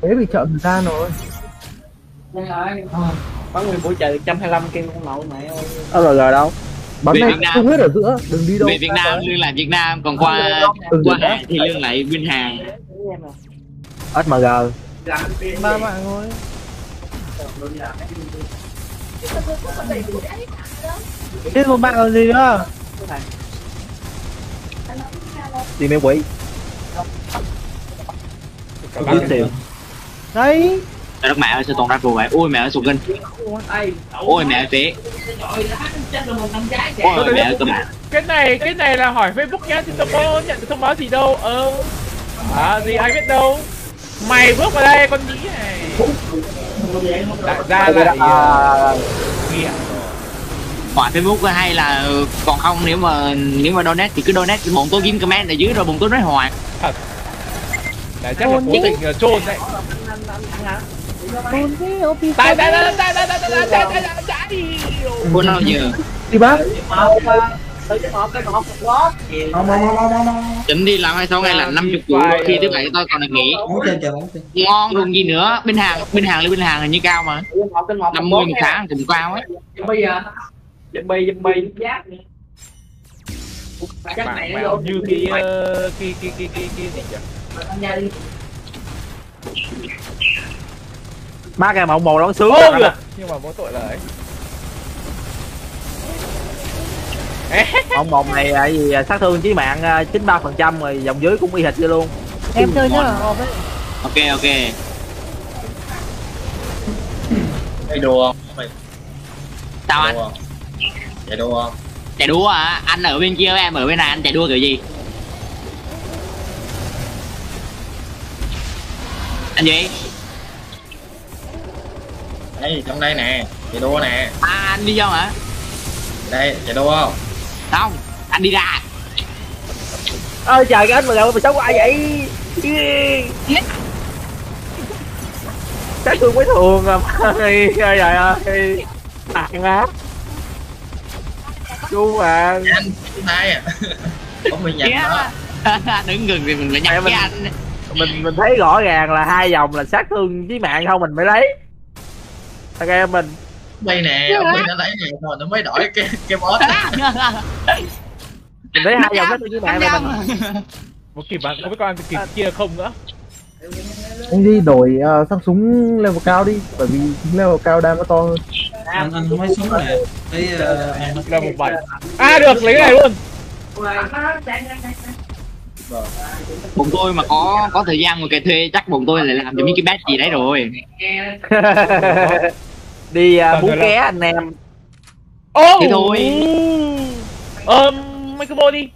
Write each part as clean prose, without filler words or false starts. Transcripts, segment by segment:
Thế bị chậm thời gian rồi. Có người buổi trời 125 kêu con nội mẹ ơi. rồi đâu Bắn này không hết ở giữa, đừng đi đâu. Về Việt Nam lương là Việt Nam, còn qua Hàn thì lương lại bên Hàn. SMG Ba mạng thôi. Thế một bạn còn gì nữa? đi mấy quỷ tiền Đấy. Trời đất mẹ ơi, sao toàn ra rồi vậy? Ôi mẹ ơi, sụt kinh. Ôi mẹ ơi phế. Ôi mẹ ơi các bạn. Cái này là hỏi Facebook nhá, chứ tôi có nhận được thông báo gì đâu. Gì ai biết đâu. Mày bước vào đây con nhí này. Đại gia lại Hỏi Facebook hay là còn không, nếu mà donate thì cứ donate, bọn tôi kiếm comment ở dưới rồi bọn tôi nói hoài. thật. Đấy chắc là cố tình trôn đấy. Cô nào giờ Đi bác. tính đi làm 26 ngày là 50 vụ, khi thứ bảy tôi còn được nghỉ. Ngon luôn gì nữa, bên hàng hình như cao mà 50 một tháng cũng cao ấy. Như cái gì nhỉ? má cái mộng màu đón sướng được. Nhưng mà mỗi tội là ấy. mộng mộng này là gì, sát thương chí mạng 93% rồi, dòng dưới cũng y hệt vậy luôn. Em chơi nhá. Ok. Chạy đùa không mày? Sao anh? Chạy đùa không? Chạy đua à? Anh ở bên kia em ở bên này, anh chạy đua kiểu gì? Anh gì? Đây trong đây nè, chạy đua nè. Anh đi vô hả? Đây chạy đua không? Không, anh đi ra. Ơi trời, cái anh mà mày sống của ai vậy? Sát thương mấy thường à. Trời ơi tàn á chú à. Anh hai à. Không bị nhận đó. Đứng gần thì mình phải nhắc với anh. Mình thấy rõ ràng là 2 vòng là sát thương chí mạng không mình mới lấy. Ok mình Đây nè, ông Huy đã lấy này rồi nó mới đổi cái boss. mình thấy 2 vòng sát thương chí mạng rồi mình. Một kịp bạn có biết con kịp kia không nữa. Anh đi đổi sang súng level cao đi, bởi vì level cao đam nó to hơn. Anh không lấy súng này. Thấy Level 7. Được lấy cái này luôn. Bọn tôi mà có thời gian mà kẻ thuê chắc bọn tôi lại làm cho những cái badge gì đấy rồi. Đi bú ké anh em. Thế thôi. Mấy cái vô đi.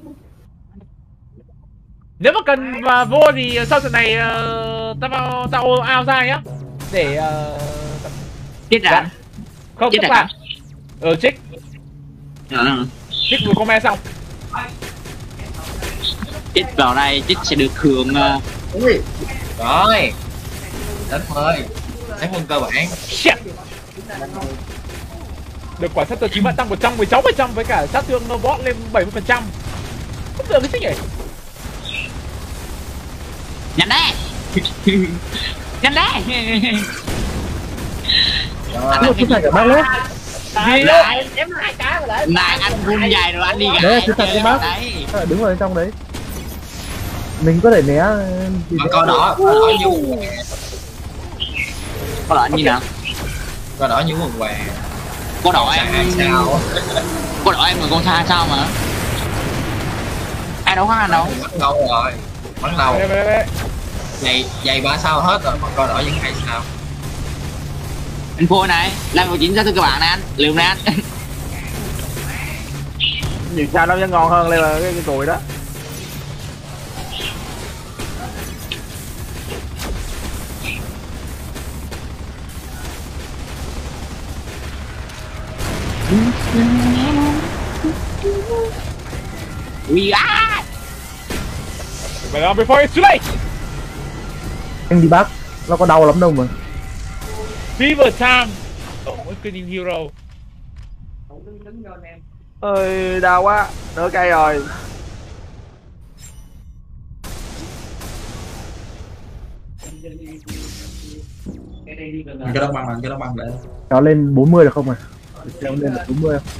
Nếu mà cần và vô thì sau trận này tao ao ra nhá. Để Chết rồi. không chết các rồi. bạn. Trích vừa comment xong. Chết vào đây, chết sẽ được hưởng rồi. Đánh thôi. Đánh quân cơ bản. Shit. Được quả sát thương chí mạng tăng 116% với cả sát thương nó bot lên 70%. Không tưởng cái thích này. Nhanh đấy. Nhanh đấy. Anh không phải cả bác nữa. Gì lại em 2 cái rồi đấy. Này anh run dài rồi anh đi gãi. Đấy là cái bác. Đứng ở bên trong đấy. Mình có thể né. Mà coi đỏ như có đỏ như nào? coi đỏ như quần què. Có đỏ em sao? Có đỏ em mà con xa sao mà? Ai đâu khác anh đâu? Bắn lâu rồi. Bắn lâu. Giày 3 sao hết rồi mà coi đỏ vẫn 2 sao. Anh phô này, làm một chuyện ra thưa các bạn này anh, liều này anh. Nhiều sao nó vẫn ngon hơn đây là cái cùi đó. We are. But before it's too late. Anh đi bác, nó có đau lắm đâu mà. Fever time. Quên hero. Ơi đau quá, nửa cây rồi. Cái đó băng, cái đó băng để Kéo lên 40 được không à? Kéo lên được 40 không?